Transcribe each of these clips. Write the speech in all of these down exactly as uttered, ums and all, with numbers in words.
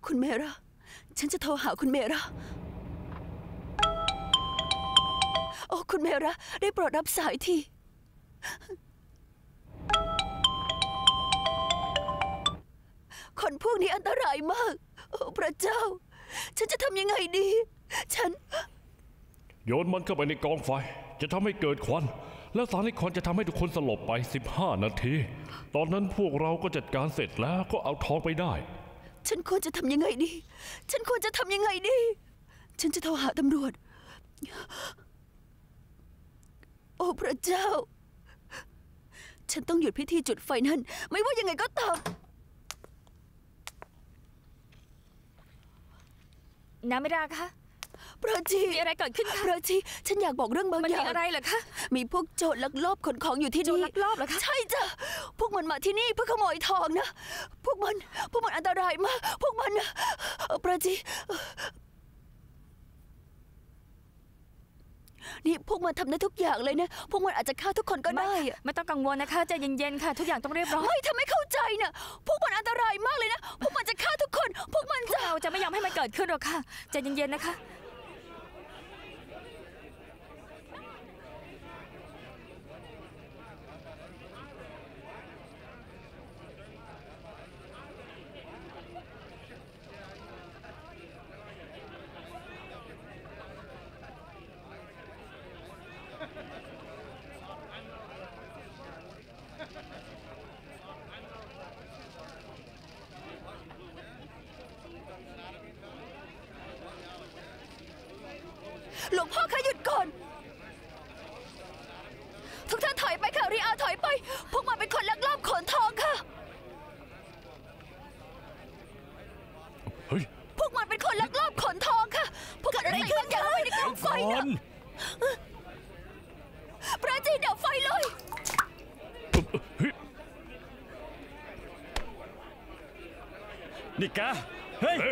คุณเมราฉันจะโทรหาคุณเมราโอ้คุณเมราได้โปรดรับสายทีคนพวกนี้อันตรายมากโอ้พระเจ้าฉันจะทำยังไงดีฉันโยนมันเข้าไปในกองไฟจะทำให้เกิดควันและสารในควันจะทำให้ทุกคนสลบไปสิบห้านาทีตอนนั้นพวกเราก็จัดการเสร็จแล้วก็เอาทองไปได้ฉันควรจะทำยังไงดีฉันควรจะทำยังไงดีฉันจะโทรหาตำรวจโอ้พระเจ้าฉันต้องหยุดพิธีจุดไฟนั้นไม่ว่ายังไงก็ตามน้ำไม่ได้คะพระจีมีอะไรเกิดขึ้นคะพระจีฉันอยากบอกเรื่องบางอย่างมันมีอะไรเหรอคะมีพวกโจรลักลอบขนของอยู่ที่นี่โจรลักลอบเหรอคะใช่จ้ะพวกมันมาที่นี่เพื่อขโมยทองนะพวกมันพวกมันอันตรายมากพวกมันนะพระจีนี่พวกมันทำได้ทุกอย่างเลยนะพวกมันอาจจะฆ่าทุกคนก็ได้ไม่ต้องกังวลนะคะใจเย็นๆค่ะทุกอย่างต้องเรียบร้อยไม่ทำไม่เข้าใจนะพวกมันอันตรายมากเลยนะพวกมันจะฆ่าทุกคนพวกมันจะเราจะไม่ยอมให้มันเกิดขึ้นหรอกค่ะใจเย็นๆนะคะหลวงพ่อคะหยุดก่อนทุกท่านถอยไปค่ะริอาถอยไปพวกมันเป็นคนลักลอบขนทองค่ะเฮ้ยพวกมันเป็นคนลักลอบขนทองค่ะพวกเกิดอะไรขึ้นอย่าไปในกองไฟนะพระจีเดี๋ยวไฟเลยนี่แกเฮ้ย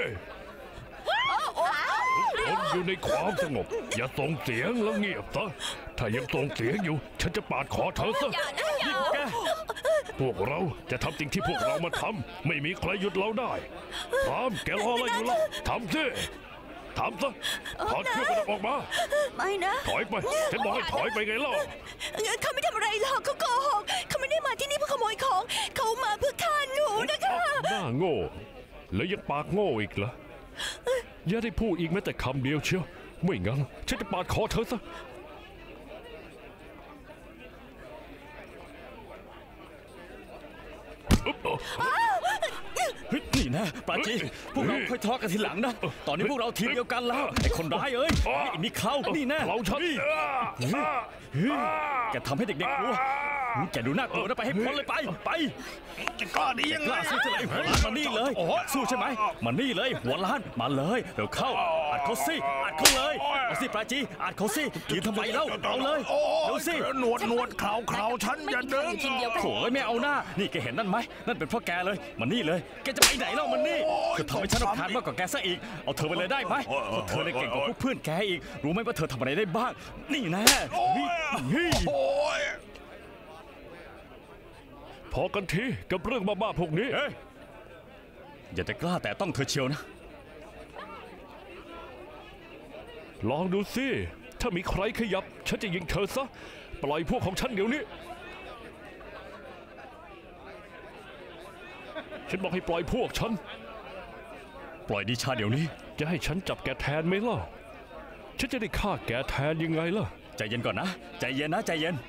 คนอยู่ในความสงบอย่าส่งเสียงแล้วเงียบซะถ้ายังส่งเสียงอยู่ฉันจะปาดคอเธอซะพวกเราจะทำสิ่งที่พวกเรามาทำไม่มีใครหยุดเราได้พร้อมแกรออะไรอยู่ล่ะทำสิทำซะถอดเครื่องประดับออกมาไม่นะถอยไปฉันบอกให้ถอยไปไงล่ะเขาไม่ทำอะไรหรอกเขาโกหกเขาไม่ได้มาที่นี่เพื่อขโมยของเขามาเพื่อฆ่าหนูนะคะหน้าโง่แล้วยังปากโง่อีกเหรออย่าได้พูดอีกแม้แต่คำเดียวเชียวไม่งั้นฉันจะปาดคอเธอซะนี่นะปราจีพวกเราค่อยทะเลาะกันทีหลังนะตอนนี้พวกเราทีมเดียวกันแล้วไอ้คนร้ายเอ้ยนี่เขานี่แน่เราฉันแกทำให้เด็กๆกลัวแกดูน่ากลัวนะไปให้พ้นเลยไปไปจะกล้าดียังไงกล้าสู้ใช่ไหมหัวล้านมานี่เลยสู้ใช่ไหมมานี่เลยหัวล้านมาเลยเดี๋ยวเข้าอัดเขาสิอัดเขาเลยเอาสิปราจีอัดเขาสิยืนทำไมเล่าเอาเลยเอาสิหนวดหนวดเข่าเข่าฉันอย่าเดินโถ่ไม่เอาหน้านี่แกเห็นนั่นไหมนั่นเป็นเพราะแกเลยมานี่เลยแกจะไปไหนเล่ามันนี่เธอทำให้ฉันรำคาญมากกว่าแกซะอีกเอาเธอไปเลยได้ไหมเพราะเธอเลยเก่งกว่าพวกเพื่อนแกอีกรู้ไหมว่าเธอทำอะไรได้บ้างนี่แน่พอกันทีกับเรื่องบ้าๆพวกนี้อย่าแต่กล้าแต่ต้องเธอเชียวนะลองดูสิถ้ามีใครขยับฉันจะยิงเธอซะปล่อยพวกของฉันเดี๋ยวนี้ฉันบอกให้ปล่อยพวกฉันปล่อยดิชาเดี๋ยวนี้จะให้ฉันจับแกแทนไหมล่ะฉันจะได้ฆ่าแกแทนยังไงล่ะใจเย็นก่อนนะใจเย็นนะใจเย็น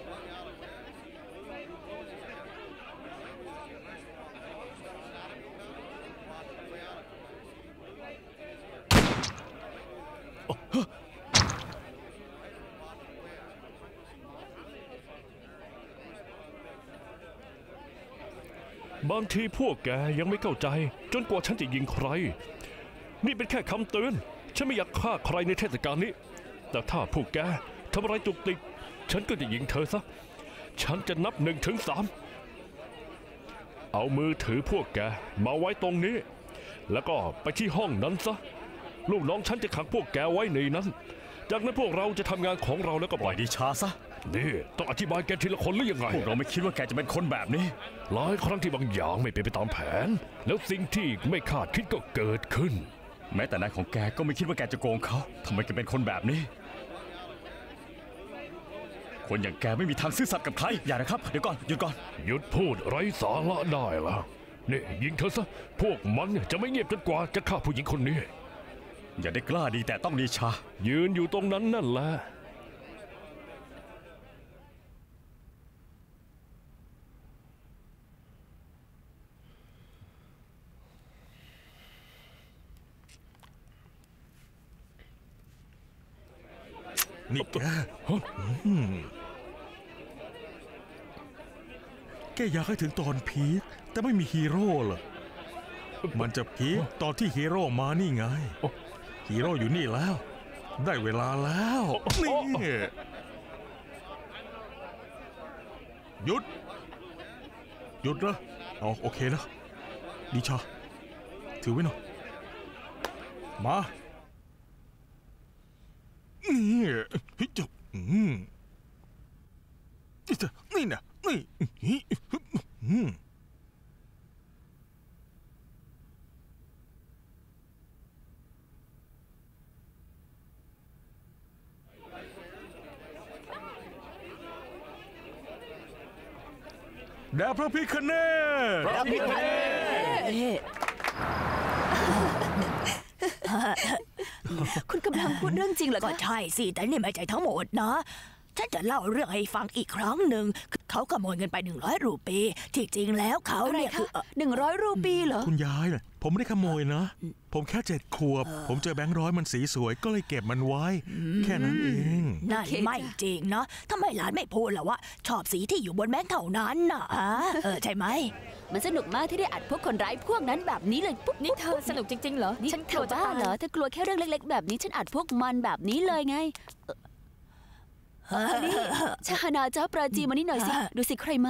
บางทีพวกแกยังไม่เข้าใจจนกว่าฉันจะยิงใครนี่เป็นแค่คำเตือนฉันไม่อยากฆ่าใครในเทศกาลนี้แต่ถ้าพวกแกทำอะไรจุกติกฉันก็จะยิงเธอซะฉันจะนับหนึ่งถึงสามเอามือถือพวกแกมาไว้ตรงนี้แล้วก็ไปที่ห้องนั้นซะลูกน้องฉันจะขังพวกแกไว้ในนั้นแจากนั้นพวกเราจะทำงานของเราแล้วก็ปปล่ล่ออย ยดิชาซะนี่ต้องอธิบายแกทีละคนหรือยังไงพวกเราไม่คิดว่าแกจะเป็นคนแบบนี้หลายครั้งที่บางอย่างไม่เป็นไปตามแผน แล้วสิ่งที่ไม่คาดคิดก็เกิดขึ้นแม้แต่นายของแกก็ไม่คิดว่าแกจะโกงเขาทำไมแกเป็นคนแบบนี้ คนอย่างแกไม่มีทางซื่อสัตย์กับใคร อย่านะครับ เดี๋ยวก่อน หยุดก่อนหยุดพูดไร้สาระได้แล้วนี่ยิงเธอซะพวกมันจะไม่เงียบจนกว่าจะฆ่าผู้หญิงคนนี้อย่าได้กล้าดีแต่ต้องดิชายืนอยู่ตรงนั้นนั่นแหละนี่แกอืมแกอยากให้ถึงตอนพีคแต่ไม่มีฮีโร่เหรอมันจะพีคตอนที่ฮีโร่มานี่ไง ฮีโร่อยู่นี่แล้ว ได้เวลาแล้วนี่หยุด หยุดนะอ๋อโอเคนะดิชาถือไว้หน่อยมานี่เฮ้ยจะอืมนี่จะนี่นะนี่อืมแด่พระพิฆเนศคุณกำลังพูดเรื่องจริงเหรอก็คะใช่สิ แต่นี่ไม่ใช่ทั้งหมดนะ ฉันจะเล่าเรื่องให้ฟังอีกครั้งหนึ่ง เขาขโมยเงินไปหนึ่งร้อยรูปี ที่จริงแล้วเขาอะไรเนี่ยคืคะอเอ่อหนึ่งร้อยรูปีเหรอคุณยายน่ะผมไม่ได้ขโมยนะ ผมแค่เจ็ดขวบ ผมเจอแบงค์ร้อยมันสีสวยก็เลยเก็บมันไว้ แค่นั้นเองนั่นโอเคไม่จ้ะจริงนะทำไมหลานไม่พูดล่ะว่า ชอบสีที่อยู่บนแบงค์เท่านั้นน่ะฮะเออใช่ไหมมันสนุกมากที่ได้อัดพวกคนร้ายพวกนั้นแบบนี้เลยปุ๊บนี่เธอสนุกจริงๆเหรอนี่ฉันกเธลัวอจะบ้าตายเหรอเธอกลัวแค่เรื่องเล็ก ๆ แบบนี้ฉันอัดพวกมันแบบนี้เลยไงเออนี่ชานาเจ้าปราจีมานี่หน่อยสิ ดูสิใครมา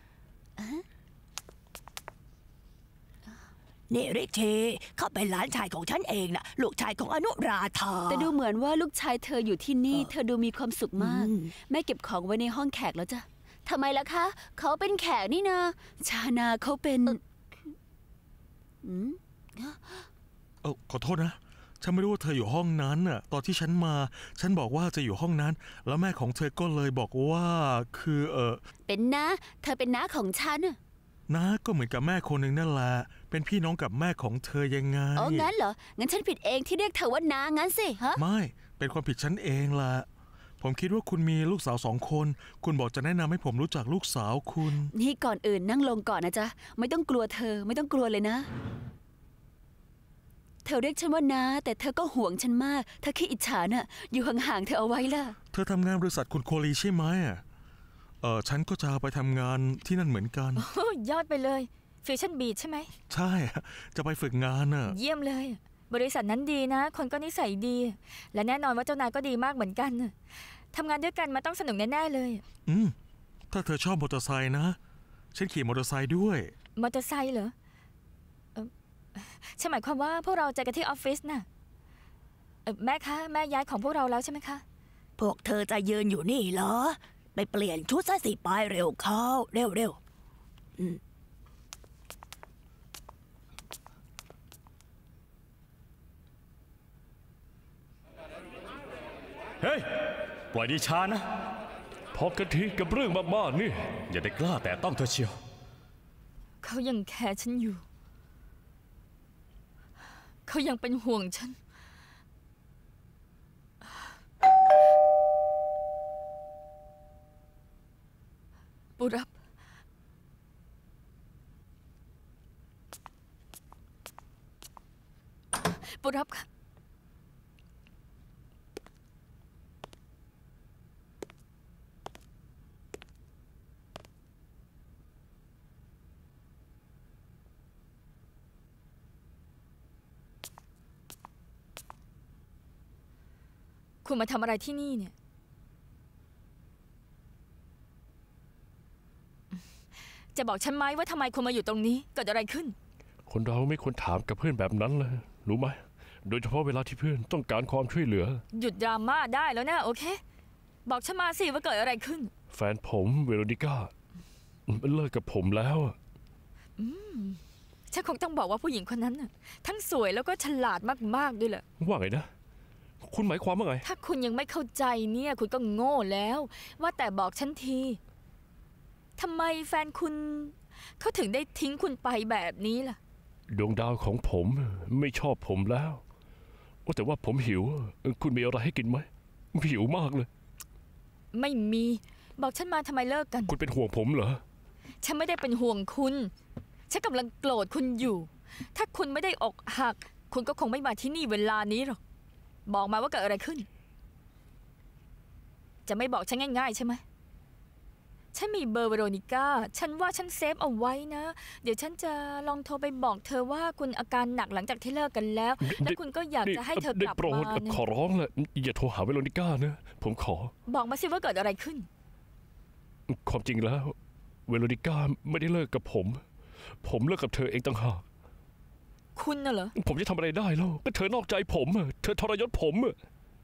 นี่ริเชเขาเป็นหลานชายของฉันเองนะลูกชายของอนุราธาแต่ดูเหมือนว่าลูกชายเธออยู่ที่นี่เออเธอดูมีความสุขมากอืมแม่เก็บของไว้ในห้องแขกแล้วจ้ะทำไมล่ะคะ เขาเป็นแขกนี่นะ ชานาเขาเป็นอืมเออขอโทษนะ ฉันไม่รู้ว่าเธออยู่ห้องนั้นน่ะ ตอนที่ฉันมา ฉันบอกว่าจะอยู่ห้องนั้น แล้วแม่ของเธอก็เลยบอกว่าคือเออเป็นน้าเธอเป็นน้าของฉันน่ะน้าก็เหมือนกับแม่คนหนึ่งนั่นแหละ เป็นพี่น้องกับแม่ของเธอยังไงอ๋องั้นเหรอ งั้นฉันผิดเองที่เรียกเธอว่าน้างั้นสิฮะไม่ เป็นความผิดฉันเองล่ะ ผมคิดว่าคุณมีลูกสาวสองคน คุณบอกจะแนะนำให้ผมรู้จักลูกสาวคุณนี่ก่อนอื่นนั่งลงก่อนนะจ๊ะ ไม่ต้องกลัวเธอ ไม่ต้องกลัวเลยนะ เธอเรียกฉันว่าน้าแต่เธอก็ห่วงฉันมาก เธอขี้อิจฉาน่ะ อยู่ห่างๆเธอเอาไว้ล่ะเธอทำงานบริษัทคุณโคลีใช่ไหมอ่ะเออฉันก็จะไปทำงานที่นั่นเหมือนกันโอ้ยอดไปเลยแฟชั่นบีชใช่ไหมใช่จะไปฝึกงานน่ะเยี่ยมเลย บริษัทนั้นดีนะ คนก็นิสัยดี และแน่นอนว่าเจ้านายก็ดีมากเหมือนกันทำงานด้วยกันมาต้องสนุกแน่ๆเลยอืมถ้าเธอชอบมอเตอร์ไซค์นะ ฉันขี่มอเตอร์ไซค์ด้วยมอเตอร์ไซค์เหรอเอ่อฉันหมายความว่าพวกเราเจอกันที่ออฟฟิศน่ะเอ่อแม่คะแม่ย้ายของพวกเราแล้วใช่ไหมคะพวกเธอจะยืนอยู่นี่เหรอ ไปเปลี่ยนชุดซะสิไปเร็วเข้าเร็วเร็วอืมเฮ้ย ปล่อยดิชานะพอกันทีกับเรื่องบ้าๆนี่อย่าได้กล้าแต่ต้องเธอเชียวเขายังแคร์ฉันอยู่ เขายังเป็นห่วงฉัน ปุรับ ปุรับค่ะ คุณมาทำอะไรที่นี่เนี่ย จะบอกฉันไหมว่าทำไมคุณมาอยู่ตรงนี้เกิดอะไรขึ้นคนเราไม่ควรถามกับเพื่อนแบบนั้นเลยรู้ไหมโดยเฉพาะเวลาที่เพื่อนต้องการความช่วยเหลือหยุดดราม่าได้แล้วนะโอเค บอกฉันมาสิว่าเกิดอะไรขึ้นแฟนผมเวโรนิก้าเลิกกับผมแล้วฉันคงต้องบอกว่าผู้หญิงคนนั้นน่ะทั้งสวยแล้วก็ฉลาดมากๆด้วยแหละว่าไงนะ คุณหมายความว่าไงถ้าคุณยังไม่เข้าใจเนี่ยคุณก็โง่แล้ว ว่าแต่บอกฉันทีทำไมแฟนคุณเขาถึงได้ทิ้งคุณไปแบบนี้ล่ะดวงดาวของผมไม่ชอบผมแล้วว่าแต่ว่าผมหิว คุณมีอะไรให้กินไหมหิวมากเลยไม่มีบอกฉันมาทำไมเลิกกันคุณเป็นห่วงผมเหรอฉันไม่ได้เป็นห่วงคุณฉันกำลังโกรธคุณอยู่ ถ้าคุณไม่ได้อกหัก คุณก็คงไม่มาที่นี่เวลานี้หรอกบอกมาว่าเกิดอะไรขึ้น จะไม่บอกฉันง่ายๆใช่ไหมฉันมีเบอร์เวโรนิก้าฉันว่าฉันเซฟเอาไว้นะเดี๋ยวฉันจะลองโทรไปบอกเธอว่าคุณอาการหนักหลังจากที่เลิกกันแล้ว และคุณก็อยากจะให้เธอกลับได้โปรมาดนะขอร้องแหละอย่าโทรหาเวโรนิก้านะผมขอบอกมาสิว่าเกิดอะไรขึ้นความจริงแล้ว เวโรนิก้าไม่ได้เลิกกับผม ผมเลิกกับเธอเองต่างหากคุณน่ะเหรอผมจะทำอะไรได้แล้วก็เธอนอกใจผมอะเธอทรยศผมอะ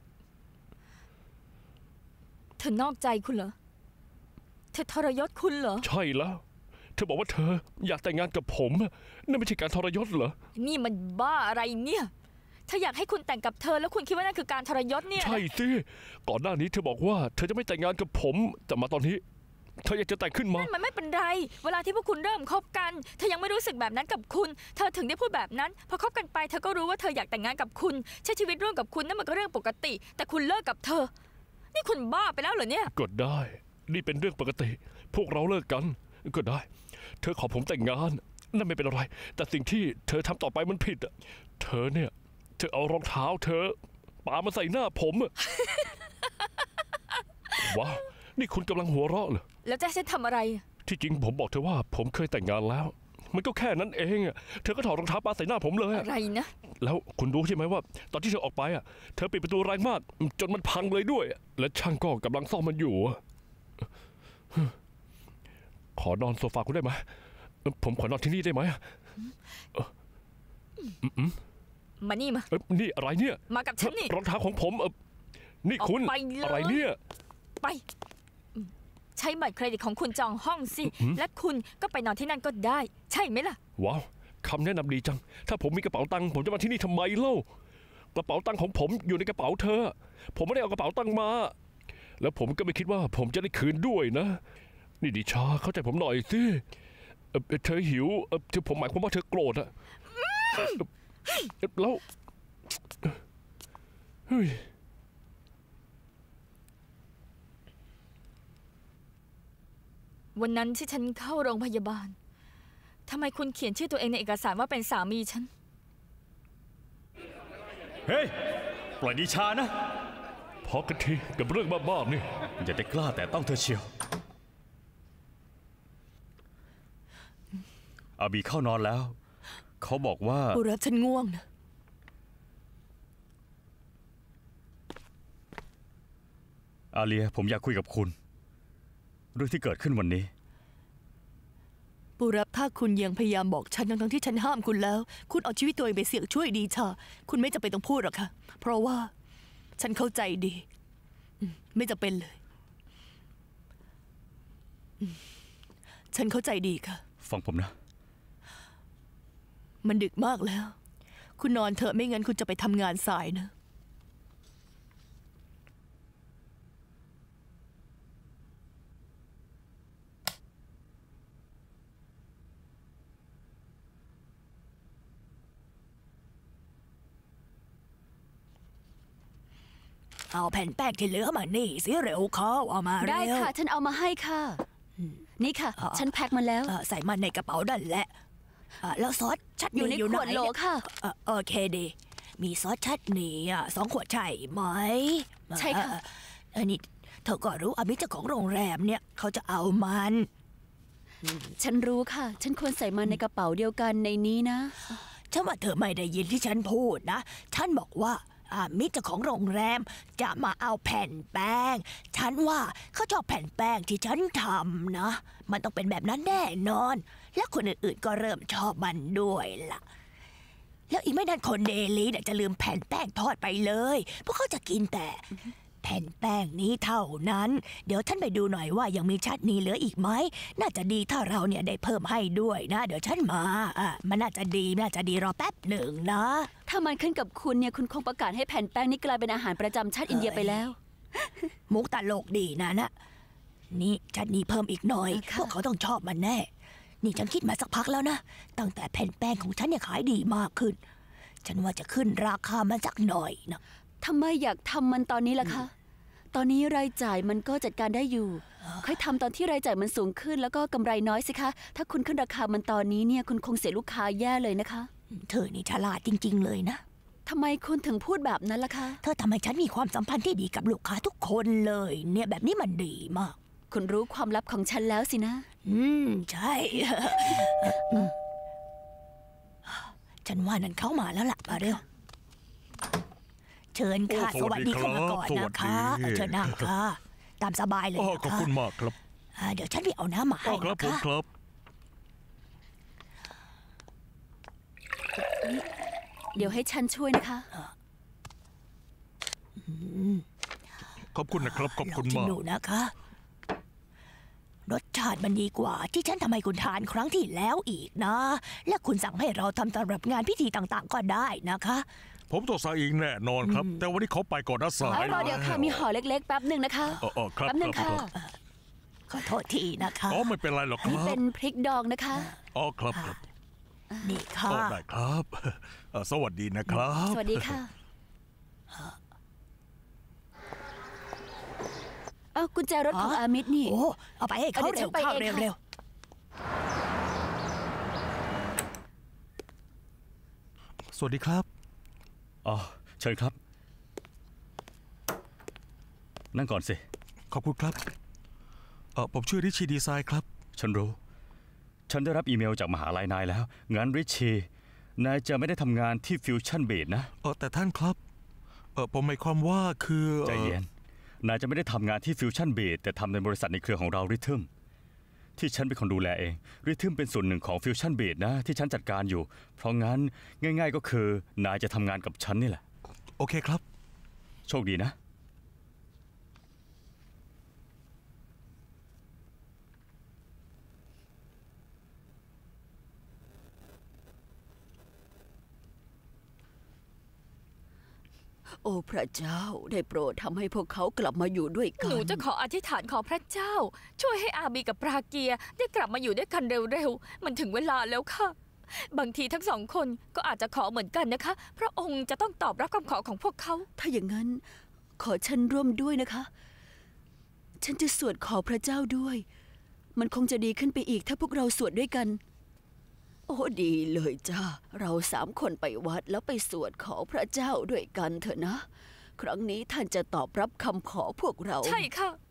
เธอนอกใจคุณเหรอเธอทรยศคุณเหรอใช่แล้ว เธอบอกว่าเธออยากแต่งงานกับผมอะนั่นไม่ใช่การทรยศเหรอนี่มันบ้าอะไรเนี่ยเธออยากให้คุณแต่งกับเธอแล้วคุณคิดว่านั่นคือการทรยศเนี่ยนะใช่สิก่อนหน้านี้เธอบอกว่าเธอจะไม่แต่งงานกับผมแต่มาตอนนี้เธออยากจะแต่งขึ้นมานั่นมันไม่เป็นไร เวลาที่พวกคุณเริ่มคบกันเธอยังไม่รู้สึกแบบนั้นกับคุณ เธอถึงได้พูดแบบนั้นพอคบกันไปเธอก็รู้ว่าเธออยากแต่งงานกับคุณใช้ชีวิตร่วมกับคุณนั่นมันก็เรื่องปกติ แต่คุณเลิกกับเธอ นี่คุณบ้าไปแล้วเหรอเนี่ยก็ได้ นี่เป็นเรื่องปกติ พวกเราเลิกกัน ก็ได้ เธอขอผมแต่งงาน นั่นไม่เป็นอะไร แต่สิ่งที่เธอทำต่อไปมันผิดอะเธอเนี่ย เธอเอารองเท้าเธอปามาใส่หน้าผมอะ ว้าว นี่คุณกำลังหัวเราะเหรอแล้วจะให้ฉันทำอะไรที่จริงผมบอกเธอว่าผมเคยแต่งงานแล้ว มันก็แค่นั้นเองอะเธอก็ถอดรองเท้าปาใส่หน้าผมเลยอะอะไรนะแล้วคุณรู้ใช่ไหมว่า ตอนที่เธอออกไปอ่ะเธอปิดประตูแรงมาก จนมันพังเลยด้วย และช่างก็กำลังซ่อมมันอยู่อะขอนอนโซฟาคุณได้ไหมผมขอนอนที่นี่ได้ไหมมานี่มาเอ้ยนี่อะไรเนี่ยมากับฉันนี่รองเท้าของผมเอ่อนี่คุณออกไปเลยอะไรเนี่ยไปอืมใช้บัตรเครดิตของคุณจองห้องสิอืมและคุณก็ไปนอนที่นั่นก็ได้ ใช่ไหมล่ะว้าวคำแนะนำดีจัง ถ้าผมมีกระเป๋าตังค์ผมจะมาที่นี่ทำไมเล่ากระเป๋าตังค์ของผมอยู่ในกระเป๋าเธอ ผมไม่ได้เอากระเป๋าตังค์มา แล้วผมก็ไม่คิดว่าผมจะได้คืนด้วยนะ นี่ดิชาเข้าใจผมหน่อยสิเอ่อเธอหิวเอ่อที่ผมหมายความว่าเธอโกรธอะเอ่อแล้วเฮ้ยวันนั้นที่ฉันเข้าโรงพยาบาลทำไมคุณเขียนชื่อตัวเองในเอกสารว่าเป็นสามีฉันเฮ้ย ปล่อยดิชานะพอกันทีกับเรื่องบ้าๆนี่อย่าได้กล้าแต่ต้องเธอเชียว อาบีเข้านอนแล้ว เขาบอกว่าปูรับฉันง่วงนะอาเลียผมอยากคุยกับคุณ เรื่องที่เกิดขึ้นวันนี้ปูรับถ้าคุณยังพยายามบอกฉันทั้งๆที่ฉันห้ามคุณแล้ว คุณเอาชีวิตตัวเองไปเสี่ยงช่วยดีชาคุณไม่จำเป็นต้องพูดหรอกค่ะ เพราะว่าฉันเข้าใจดีอืมไม่จำเป็นเลยอืมฉันเข้าใจดีค่ะฟังผมนะมันดึกมากแล้ว คุณนอนเถอะไม่งั้นคุณจะไปทำงานสายนะ เอาแผ่นแป้งที่เหลือมานี่สิเร็วเขาเอามาเร็วได้ค่ะ ฉันเอามาให้ค่ะ นี่ค่ะอ๋อฉันแพ็คมาแล้วเอ่อใส่มันในกระเป๋านั่นแหละเอ่อแล้วซอสชัดอยู่ในอยู่ขไหนวดโหลเนี่ยค่ะเอ่อโอเคดี มีซอสชัดนี่อ่ะสองขวดใช่ไหมใช่ค่ะเอ่อเอันนี้เธอก็รู้อามิเจ้าของโรงแรมเนี่ยเขาจะเอามันฉันรู้ค่ะ ฉันควรใส่มันในกระเป๋าเดียวกันในนี้นะฉันว่าเธอไม่ได้ยินที่ฉันพูดนะ ฉันบอกว่าอามิเจ้าของโรงแรมจะมาเอาแผ่นแป้ง ฉันว่าเขาชอบแผ่นแป้งที่ฉันทำนะ มันต้องเป็นแบบนั้นแน่นอน และคนอื่นๆก็เริ่มชอบมันด้วยล่ะแล้วอีกไม่นานคนเดลีเนี่ยจะลืมแผ่นแป้งทอดไปเลยพวกเขาจะกินแต่แผ่นแป้งนี้เท่านั้นเดี๋ยวท่านไปดูหน่อยว่ายังมีชัดนีเหลืออีกไหมน่าจะดีถ้าเราเนี่ยได้เพิ่มให้ด้วยนะเดี๋ยวฉันมาอ่ะมันน่าจะดีน่าจะดีรอแป๊บหนึ่งนะถ้ามันขึ้นกับคุณเนี่ยคุณคงประกาศให้แผ่นแป้งนี้กลายเป็นอาหารประจำชาติอินเดียไปแล้วมุกตลกดีนะนะนี่ชัดนีเพิ่มอีกหน่อยค่ะพวกเขาต้องชอบมันแน่นี่ฉันคิดมาสักพักแล้วนะตั้งแต่แผ่นแป้งของฉันเนี่ยขายดีมากขึ้นฉันว่าจะขึ้นราคามันสักหน่อยนะทำไมอยากทำมันตอนนี้ล่ะคะ ตอนนี้รายจ่ายมันก็จัดการได้อยู่ ค่อยทำตอนที่รายจ่ายมันสูงขึ้นแล้วก็กำไรน้อยสิคะ ถ้าคุณขึ้นราคามันตอนนี้เนี่ยคุณคงเสียลูกค้าแย่เลยนะคะเธอนี่ฉลาดจริงๆเลยนะทำไมคุณถึงพูดแบบนั้นล่ะคะเธอทำให้ฉันมีความสัมพันธ์ที่ดีกับลูกค้าทุกคนเลย เนี่ยแบบนี้มันดีมากคุณรู้ความลับของฉันแล้วสินะอืม ใช่ อืมฉันว่านั่นเข้ามาแล้วล่ะมาเร็ว เชิญค่ะโอ้สวัสดีสวัสดีเข้ามาก่อนครับนะคะสวัสดีเชิญนั่งค่ะ ตามสบายเลยอ๋อนะขอบคะคุณมากครับอ่าเดี๋ยวฉันไปเอาน้ำมาอ๋ให้อครับนะผมคะครับเดี๋ยวให้ฉันช่วยนะคะขอบคุณนะครับขอบลอคุงณชิมมากดูนะคะ รสชาติมันดีกว่า ที่ฉันทำให้คุณทานครั้งที่แล้วอีกนะ และคุณสั่งให้เราทำสำหรับงานพิธีต่างๆ ก็ได้นะคะผมต้องสั่งอีกแน่นอนครับ แต่วันนี้เขาไปก่อนนะสาเอายรอเดี๋ยวค่ะ มีห่อเล็กๆ แป๊บหนึ่งนะคะอ๋ออ๋อครับแป๊บหนึ่งครัค่ะบขอโทษทีนะคะอ๋อไม่เป็นไรหรอกคนี่รัเป็บนพริกดองนะคะอ๋อครับครับนี่ค่ะอ๋อได้ครับเอ่อสวัสดีนะครับสวัสดีค่ะ เอากุญแจรถของอามิดนี่โอ้ เอาไปให้เขาเอาเดี๋เร็ยววฉันไปเข้าเองค่ะเร็วสวัสดีครับอ๋อเชิญครับ นั่งก่อนสิขอบคุณครับเออผมชื่อริชีดีไซน์ครับฉันรู้ ฉันได้รับอีเมลจากมหาลัยนายแล้ว งั้นริชชีนายจะไม่ได้ทำงานที่ฟิวชั่นเบดนะเออแต่ท่านครับเออผมหมายความว่าคือใจเย็น นายจะไม่ได้ทำงานที่ฟิวชั่นเบดแต่ทำในบริษัทในเครือของเราริทึมที่ฉันเป็นคนดูแลเองริทึมเป็นส่วนหนึ่งของฟิวชั่นเบดนะที่ฉันจัดการอยู่ เพราะงั้นง่าย ๆก็คือนายจะทำงานกับฉันนี่แหละโอเคครับโชคดีนะโอ้พระเจ้าได้โปรดทำให้พวกเขากลับมาอยู่ด้วยกัหนนูจะขออธิษฐานขอพระเจ้า ช่วยให้อาบีกับปราเกียได้กลับมาอยู่ด้วยกันเร็วๆ มันถึงเวลาแล้วค่ะ บางทีทั้งสองคนก็อาจจะขอเหมือนกันนะคะ พระองค์จะต้องตอบรับคำขอของพวกเขาถ้าอย่างนั้น ขอฉันร่วมด้วยนะคะ ฉันจะสวดขอพระเจ้าด้วย มันคงจะดีขึ้นไปอีกถ้าพวกเราสวดด้วยกัน โอ้ดีเลยจ้าเราสามคนไปวัดแล้วไปสวดขอพระเจ้าด้วยกันเถอะนะ ครั้งนี้ท่านจะตอบรับคำขอพวกเราใช่ค่ะ